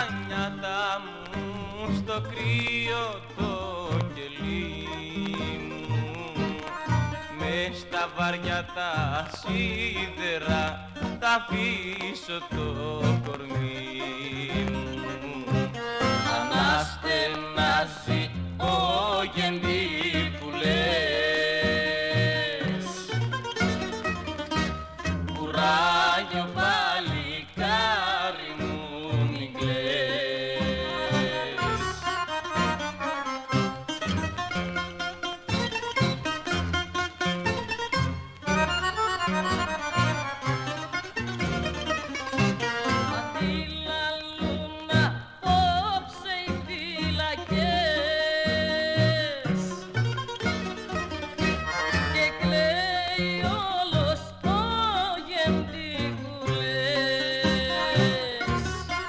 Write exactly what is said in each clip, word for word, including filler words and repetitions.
νιάτα μου στο κρύο το κελί μου, μες στα βαριά τα σίδερα θα αφήσω το κορμί μου. Αναστενάζει ο γεντή που λες, κουράγιο παλικάρι μου μην κλαις. Αντιλαλούν απόψε οι φυλακές και κλαίει όλος ο γεντικουλές.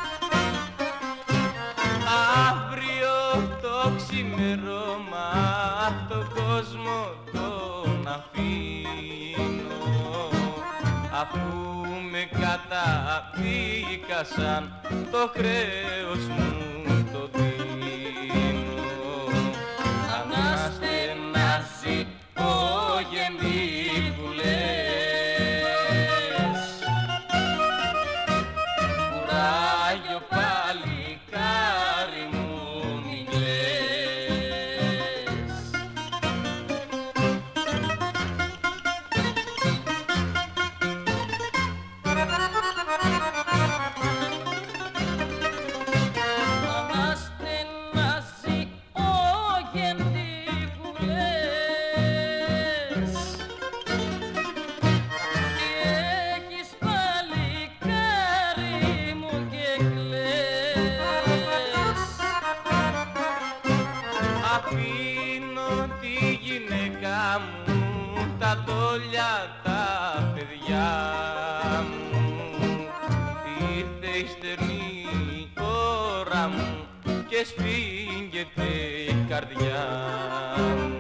Αύριο το ξημερώμα τον κόσμο τον αφήνω, αφού με καταδίκασαν το χρέος μου το δίνω. Αναστενάζει ο γεντικουλές, κουράγιο παλικάρι μου μην κλαις. Αναστενάζει ο γεντικουλές και έχεις παλικάρι μου και κλαις. Αφήνω τη γυναίκα μου, τα τόλια τα παιδιά μου, ήρθε η στερνή ώρα μου και σφίγγεται η καρδιά μου.